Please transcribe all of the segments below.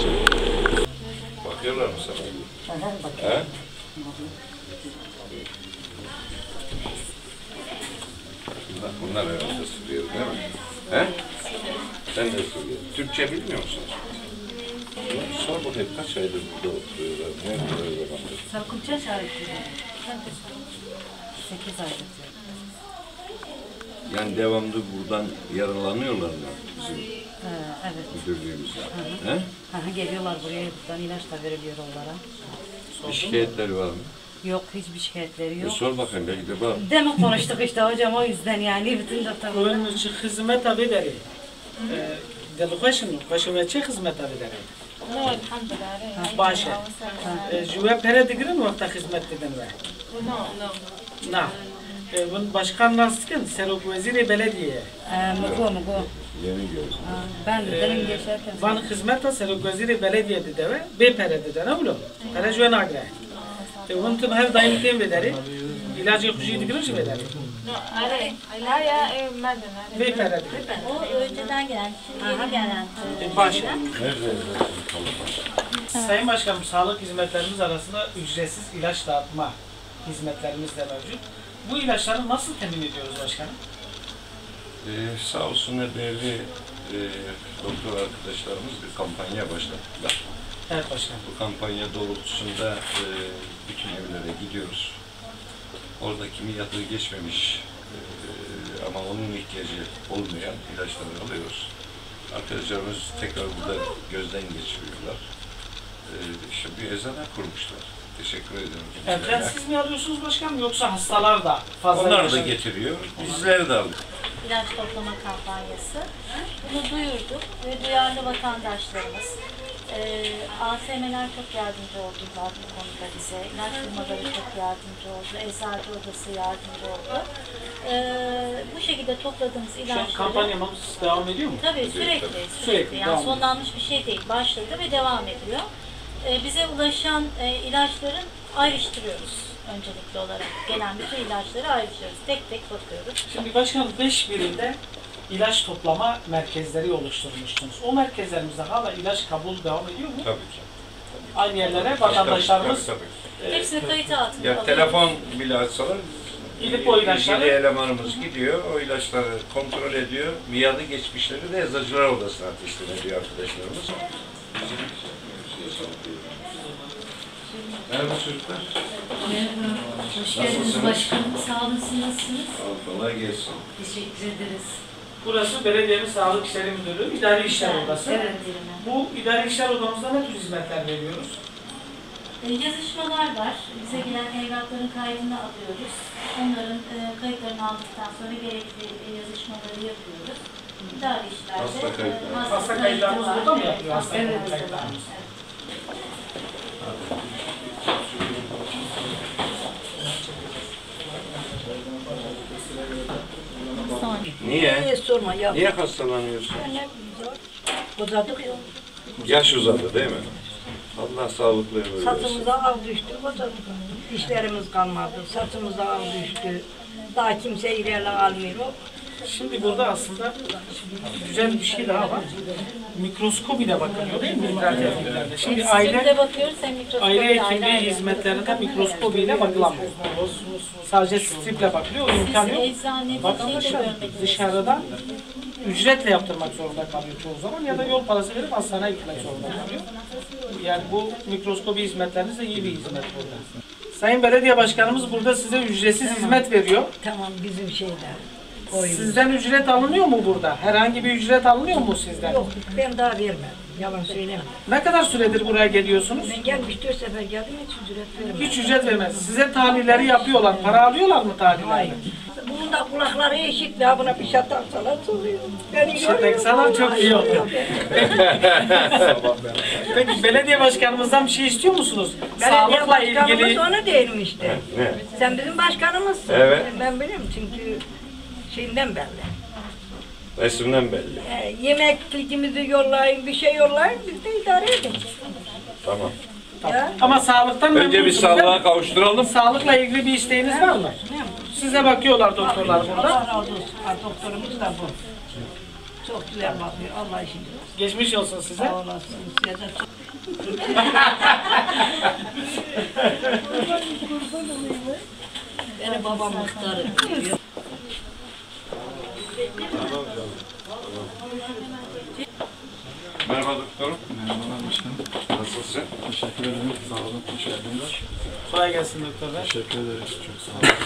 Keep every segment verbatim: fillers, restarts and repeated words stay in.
arkadaşlar? Bakıyorlar mı sana? He? Bunlar, bunlar herhalde Suriyeli değil mi? He? Sen de Suriyeli. Türkçe bilmiyor musun? Sor bakayım kaç aydır burada oturuyorlar? Ne yapıyorlar? Sarkıntı şahitleri. sekiz aydır. Yani devamlı buradan yaralanıyorlar mı bizim Ee, evet. müdürlüğümüzde? Hı hı. He? Hı hı, geliyorlar buraya, buradan ilaç da veriliyor onlara. Bir şikayetleri var mı? Yok, hiçbir şikayetleri E yok. sor bakayım belki de bak. Demin konuştuk işte hocam, o yüzden yani bütün doktorlar. Onun için hizmet abi deri. Delxweşin, xweşin çi hizmet abi deri. No, alhamdulillah. Başı. Jüve pere digirin vakta hizmet dedin ve. No, no. Na. Bunun başkan nasılken Serok Veziri Belediye. Ee, Mugo, mugo. Yeni gördüm. Ha, ben de demin geçerken. Van hizmeta Serok Veziri Belediye dedi ve be pere dedi ne bileyim. Pere jüve nagre. Bunun tüm her daim tem vederi. İlacı kuşu digirin jüve vederi. No, are, la ya evmedin. Be pere dedi. O önceden gelen, şimdi yeni gelen. Başı. Nerede? Sayın Başkanım, sağlık hizmetlerimiz arasında ücretsiz ilaç dağıtma hizmetlerimiz de mevcut. Bu ilaçları nasıl temin ediyoruz başkanım? Ee, sağ olsunlar değerli e, doktor arkadaşlarımız bir kampanya başlattılar. Evet başkanım. Bu kampanya doğrultusunda e, bütün evlere gidiyoruz. Orada kimi yatağı geçmemiş e, ama onun ihtiyacı olmayan ilaçları alıyoruz. Arkadaşlarımız tekrar burada gözden geçiriyorlar. E, işte bir eczane kurmuşlar. Teşekkür ederim. Evden siz mi alıyorsunuz başkanım yoksa hastalar da fazla Onlar da yaşıyor? getiriyor, bizler de aldık. İlaç toplama kampanyası. Bunu duyurduk ve duyarlı vatandaşlarımız, e, A S M'ler çok yardımcı oldular bu konuda bize. İlaç firmaları çok yardımcı oldu. Eczacı odası yardımcı oldu. E, bu şekilde topladığımız Şu an ilaçları... kampanyamız devam ediyor mu? Tabii sürekli, sürekli. Sürekli, yani devam sonlanmış bir şey değil. Başladı ve devam ediyor. E, bize ulaşan e, ilaçların ayrıştırıyoruz öncelikli olarak. Gelen bütün ilaçları ayrıştırıyoruz. Tek tek bakıyoruz. Şimdi başkanım beş birinde ilaç toplama merkezleri oluşturmuştunuz. O merkezlerimizde hala ilaç kabul devam ediyor mu? Tabii ki. Aynı yerlere vatandaşlarımız Tabii, tabii, tabii. Hepsini kayıt altına Ya alıyoruz. telefon bile açsalar Gidip o ilaçları- ilgili elemanımız gidiyor, o ilaçları kontrol ediyor. Miadı geçmişleri de eczacılar odasına teslim ediyor arkadaşlarımız. Merhaba çocuklar. Merhaba, hoş geldiniz başkanım. Sağ olun, siz nasılsınız? Kolay gelsin. Teşekkür ederiz. Burası Belediye'miz Sağlık İşleri Müdürlüğü İdari İşler Odası. Evet. Bu İdari İşler Odamızda ne tür hizmetler veriyoruz? E, yazışmalar var. Bize gelen evrakların kaydını alıyoruz. Onların e, kayıtlarını aldıktan sonra gerekli e, yazışmaları yapıyoruz. İdari işlerde Hasta kayıtları. e, Hasta kayıtlarımız var. burada mı yapıyor? Hasta Evet, kayıtlarımız. evet. Niye? Niye sorma ya. Niye hastalanıyorsun? Uzadık ya. Yaş uzadı değil mi? Allah sağlıklı ömür versin. Satımıza av düştü, uzadık. İşlerimiz kalmadı, satımıza av düştü. Daha kimse ilerle almıyor. Şimdi burada aslında güzel bir şey daha var. Mikroskop ile bakılıyor değil mi? İdrar tehlikelerde. Şimdi aile Hem de bakıyoruz hem mikroskop aile ile hekimliği aile hizmetlerinde mikroskop ile bakılamıyor. Sadece striple bakılıyor, o imkan yok. eczanede Vatandaşlar şey de görmediniz. dışarıdan ücretle yaptırmak zorunda kalıyor çoğu zaman ya da yol parası verip hastaneye gitmek zorunda kalıyor. Yani bu mikroskobi hizmetleriniz de iyi bir hizmet burada. Sayın Belediye Başkanımız burada size ücretsiz hizmet veriyor. Tamam bizim şeyler. Oyun. Sizden ücret alınıyor mu burada? Herhangi bir ücret alınıyor mu sizden? Yok ben daha vermedim. Yalan söyleme. Ne kadar süredir buraya geliyorsunuz? Ben gelmiş dört sefer geldim hiç ücret vermedim. Hiç ücret vermez. Size tahlilleri yapıyorlar. Para alıyorlar mı tahlilleri? Hayır. Bunun da kulakları eşit ya buna bir şey atarsalar soruyor. Beni Demek sana çok iyi oldu. Peki belediye başkanımızdan bir şey istiyor musunuz? Belediye Sağlıkla ilgili. başkanımız onu değilim işte. Ne? Sen bizim başkanımızsın. Evet. Ben biliyorum çünkü şeyinden belli. Resimden belli. E, yemeklikimizi yollayın, bir şey yollayın, biz de idare edeceğiz. Tamam. Ya. Ama sağlıktan Önce bir memnunsunuz, değil mi? sağlığa kavuşturalım. Sağlıkla ilgili bir isteğiniz var mı? Size bakıyorlar doktorlar burada. Allah razı olsun. Ha, doktorumuz da bu. çok güzel bakıyor. Allah işini. Geçmiş olsun size. Sağ olasın. Size de çok. Benim babam muhtar ediyor. Merhaba doktorum. Merhabalar başkanım. Nasılsın? Teşekkür ederim. Sağ olun. Hoş geldiniz. Kolay gelsin doktor bey. Teşekkür ederiz. Çok sağ olun.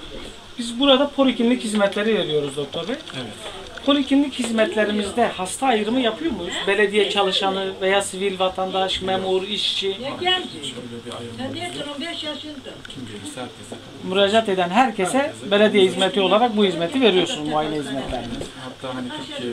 Biz burada poliklinik hizmetleri veriyoruz doktor bey. Evet. Poliklinik hizmetlerimizde hasta ayrımı yapıyor muyuz? Belediye çalışanı veya sivil vatandaş, memur, işçi, Şöyle bir ayrımımız yok. beş yaşında. Kim gelirse herkese müracaat eden herkese belediye hizmeti olarak bu hizmeti veriyorsunuz, muayene hizmetlerini. hatta hani Türkiye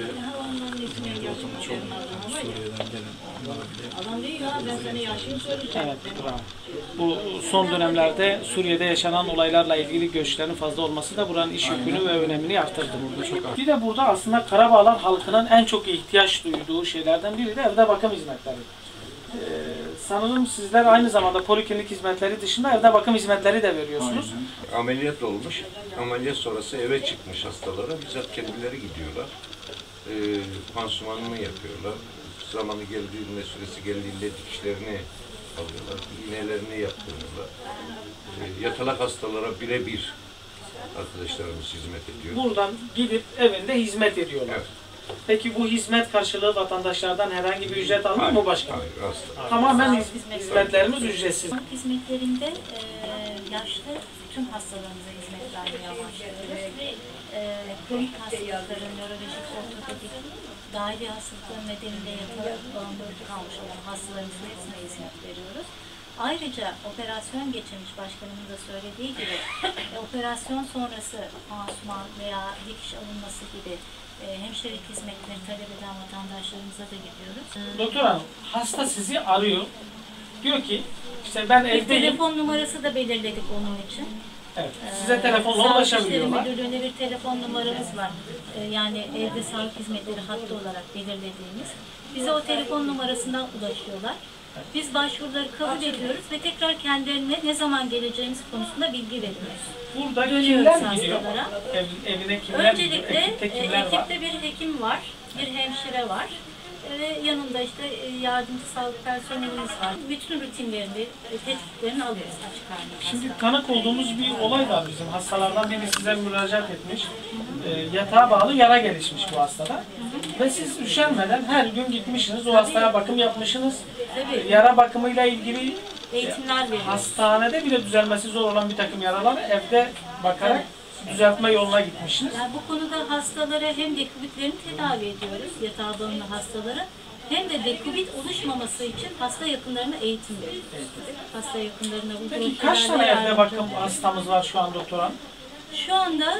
ortamda çok Suriye'den gelen onlara bile Adam değil ya, ben sana yaşını söyleyeceğim. Evet, bravo. Bu son dönemlerde Suriye'de yaşanan olaylarla ilgili göçlerin fazla olması da buranın iş yükünü ve önemini arttırdı. Burada. Bir de burada aslında Karabağlar halkının en çok ihtiyaç duyduğu şeylerden biri de evde bakım hizmetleri. Ee, sanırım sizler aynı zamanda poliklinik hizmetleri dışında evde bakım hizmetleri de veriyorsunuz. Ameliyat olmuş. Ameliyat sonrası eve çıkmış hastalara. Bizzat kendileri gidiyorlar. Ee, pansumanını yapıyorlar. Zamanı geldiğinde, süresi geldiğinde dikişlerini alıyorlar. İğnelerini yaptırıyorlar. Ee, yatalak hastalara birebir arkadaşlarımız hizmet ediyor. Buradan gidip evinde hizmet ediyorlar. Evet. Peki bu hizmet karşılığı vatandaşlardan herhangi bir ücret alıyor mu başkanım? Hayır, asla. Tamamen hiz- hizmetlerimiz ücretsiz. Sağlık hizmetlerinde e, yaşlı tüm hastalarımıza hizmet vermeye başlıyoruz ve e, kronik hastalıkların, nörolojik, ortopedik, dahili hastalıkların nedeniyle yatarak bağımlılık kalmış olan hastalarımızın hepsine hizmet veriyoruz. Ayrıca operasyon geçirmiş başkanımın da söylediği gibi e, operasyon sonrası pansuman veya dikiş alınması gibi e, hemşirelik hizmetleri talep eden vatandaşlarımıza da gidiyoruz. Doktor hanım, hasta sizi arıyor. Diyor ki, işte ben Bir evdeyim. telefon numarası da belirledik onun için. Evet, size telefonla Sağlık ulaşabiliyorlar. İşleri Müdürlüğü'nde bir telefon numaramız var. Ee, Yani evde sağlık hizmetleri hattı olarak belirlediğimiz. Bize o telefon numarasından ulaşıyorlar. Biz başvuruları kabul ediyoruz ve tekrar kendilerine ne zaman geleceğimiz konusunda bilgi veriyoruz. Burada Dönüyoruz kimler gidiyor? hastalara. Ev, evine kimler gidiyor? Öncelikle Ekipte e, kimler var? ekipte bir hekim var, bir hemşire var ve yanında işte e, yardımcı sağlık personelimiz var. Bütün rutinlerini, e, tetkiklerini alıyoruz açık halde. Şimdi tanık olduğumuz bir olay var bizim. Hastalardan biri size müracaat etmiş. E, yatağa bağlı yara gelişmiş bu hastada. Ve siz üşenmeden her gün gitmişsiniz, o hastaya bakım yapmışsınız. Tabii. Yara bakımıyla ilgili Eğitimler veriyoruz. hastanede bile düzelmesi zor olan bir takım yaraları evde bakarak düzeltme yoluna gitmişsiniz. Yani bu konuda hastalara hem dekubitlerini tedavi ediyoruz, yatağa bağımlı hastalara, hem de dekubit oluşmaması için hasta yakınlarına eğitim veriyoruz. Hasta yakınlarına bu Peki kaç tane projelerde evde yardımcı bakım oluyoruz. hastamız var şu an doktor hanım? Şu anda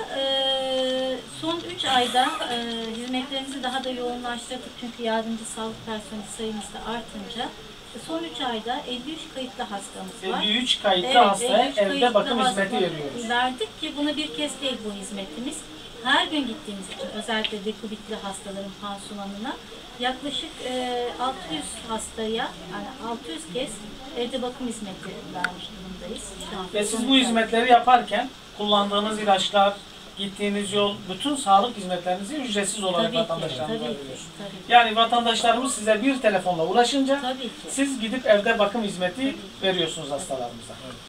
e, son üç ayda e, hizmetlerimizi daha da yoğunlaştırdık çünkü yardımcı sağlık personeli sayımız da artınca. Son üç ayda elli üç kayıtlı hastamız var. elli üç kayıtlı Evet, hastaya elli üç evde kayıtlı bakım hasta hizmeti veriyoruz. Verdik ki buna bir kez değil bu hizmetimiz. Her gün gittiğimiz için özellikle dekubitli hastaların pansumanına yaklaşık e, altı yüz hastaya yani altı yüz kez evde bakım hizmeti vermiş durumdayız. Şu an Ve siz son bu üç ay. hizmetleri yaparken kullandığınız ilaçlar, gittiğiniz yol, bütün sağlık hizmetlerinizi ücretsiz olarak Tabii ki, vatandaşlarımıza tabii ki, veriyorsunuz. tabii ki. Yani vatandaşlarımız size bir telefonla ulaşınca Tabii ki. siz gidip evde bakım hizmeti veriyorsunuz hastalarımıza.